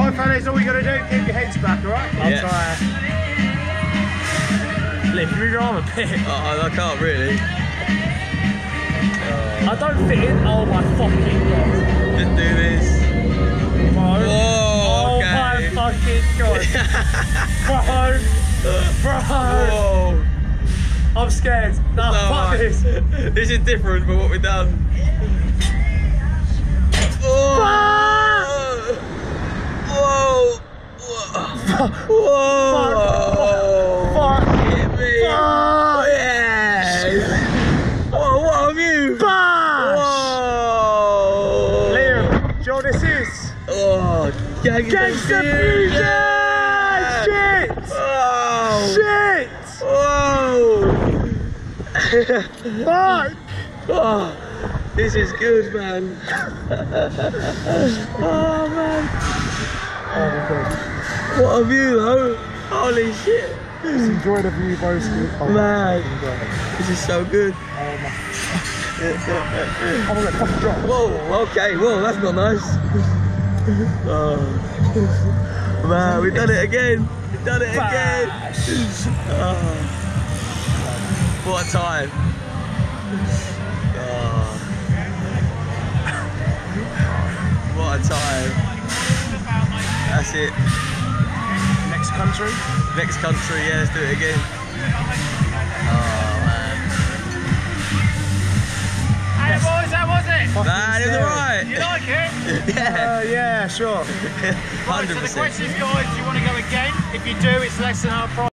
Alright fellas, all we gotta do, keep your heads back, alright? I'll try. Lift your arm a bit. I can't really. I don't fit in. Oh my fucking god. Just do this. Bro. Whoa, okay. Oh my fucking god. Bro. Whoa. I'm scared. No, fuck this. This is different from what we've done. Oh. Whoa. Whoa. Fuck. Hit me. Fuck. Yes. Whoa, what a view. Bash. Whoa. Liam, do you know what this is? Oh, Gangsta Beaches! Shit! Oh. Shit! Whoa. Fuck! Oh, this is good, man. Oh, man. Oh my god. What a view, though. Holy shit. Just enjoy the view, broski. Oh, man, this is so good. Oh my. Oh my god, fucking drop. Whoa, okay, whoa, that's not nice. Oh. Man, we've done it again. We've done it again. Oh. What a time. Oh. What a time. That's it. Next country? Next country, yeah, let's do it again. Oh, man. Hey boys, how was it? Man, it was alright. You like it? Yeah. Yeah, sure. 100%. Right, so the question is, guys, do you want to go again? If you do, it's less than our price.